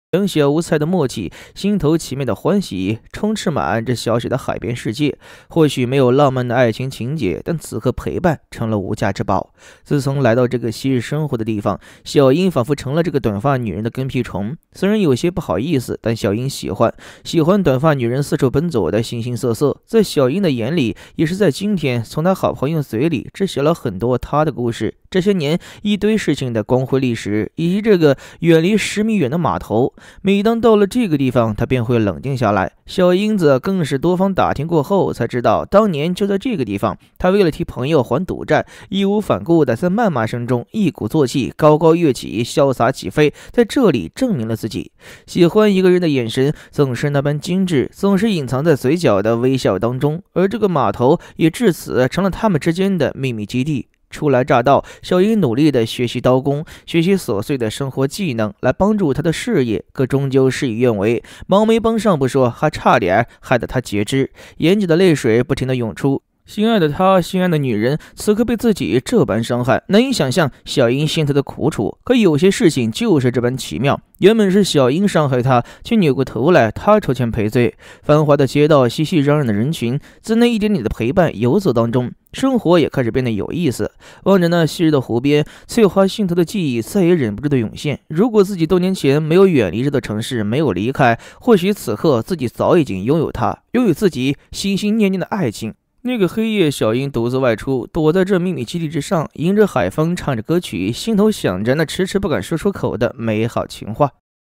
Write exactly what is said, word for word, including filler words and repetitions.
两小无猜的默契，心头奇妙的欢喜，充斥满这小小的海边世界。或许没有浪漫的爱情情节，但此刻陪伴成了无价之宝。自从来到这个昔日生活的地方，小英仿佛成了这个短发女人的跟屁虫。虽然有些不好意思，但小英喜欢，喜欢短发女人四处奔走的形形色色。在小英的眼里，也是在今天，从她好朋友嘴里知晓了很多她的故事。这些年一堆事情的光辉历史，以及这个远离十米远的码头。每当到了这个地方，他便会冷静下来。小英子更是多方打听过后才知道，当年就在这个地方，他为了替朋友还赌债，义无反顾的在谩骂声中一鼓作气，高高跃起，潇洒起飞，在这里证明了自己。喜欢一个人的眼神总是那般精致，总是隐藏在嘴角的微笑当中，而这个码头也至此成了他们之间的秘密基地。初来乍到，小英努力地学习刀工，学习琐碎的生活技能，来帮助她的事业，可终究事与愿违，忙没帮上不说，还差点害得她截肢，眼角的泪水不停地涌出。心爱的他，心爱的女人，此刻被自己这般伤害，难以想象小英心头的苦楚。可有些事情就是这般奇妙，原本是小英伤害他，却扭过头来他筹钱赔罪。繁华的街道，熙熙攘攘的人群，在那一点点的陪伴游走当中，生活也开始变得有意思。望着那昔日的湖边，翠花心头的记忆再也忍不住的涌现。如果自己多年前没有远离这座城市，没有离开，或许此刻自己早已经拥有它，拥有自己心心念念的爱情。那个黑夜，小英独自外出，躲在这秘密基地之上，迎着海风，唱着歌曲，心头想着那迟迟不敢说出口的美好情话。